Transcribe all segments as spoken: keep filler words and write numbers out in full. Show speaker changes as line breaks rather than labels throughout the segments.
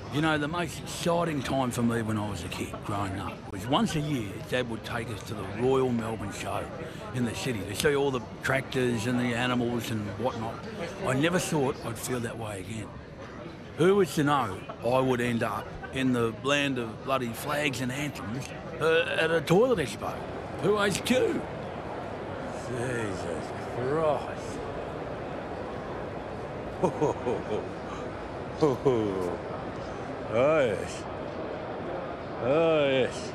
You know, the most exciting time for me when I was a kid growing up was once a year, Dad would take us to the Royal Melbourne Show in the city to see all the tractors and the animals and whatnot. I never thought I'd feel that way again. Who was to know I would end up in the land of bloody flags and anthems uh, at a toilet expo? Who H Q? Jesus Christ. Oh, yes. Oh, yes.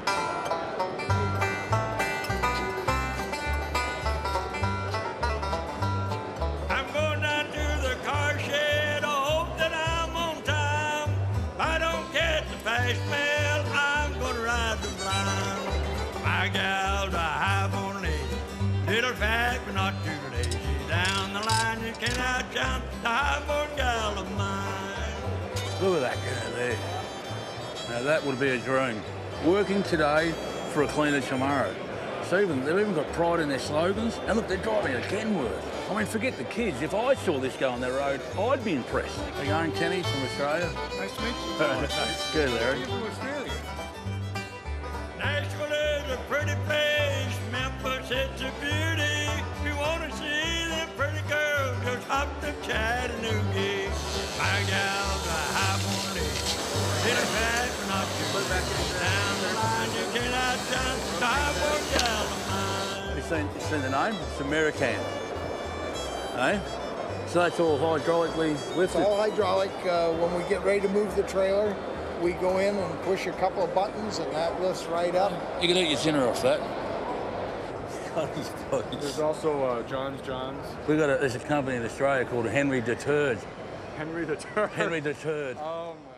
I'm going down to the car shed. I hope that I'm on time. If I don't catch the fast mail, I'm going to ride the blind. My gal's a high born lady, little fat but not too lazy. Down the line you can't outshine the high born gal of mine.
Look at that girl there. Now that would be a dream. Working today for a cleaner tomorrow. So even, they've even got pride in their slogans. And look, they're driving a Kenworth. I mean, forget the kids. If I saw this go on the road, I'd be impressed. How you going, Kenny, from Australia?
Nice to meet you.
Good, Larry.
You're from Australia.
Nashville is a pretty place. Memphis, it's a beauty. If you want to see them pretty girls, just hop to Chattanooga. My gal's a high born lady. Little fat but not too
Put it back in.
down the line you can't outshine the high born gal of mine.
You seen, you seen the name? It's American. Eh? So that's all hydraulically
It's
lifted.
all hydraulic. Uh, when we get ready to move the trailer, we go in and push a couple of buttons and that lifts right up.
You can eat your dinner off that.
There's also uh, John's John's.
We got a, there's a company in Australia called Henry Deterred.
Henry the Turd.
Henry Deterred.
Oh my.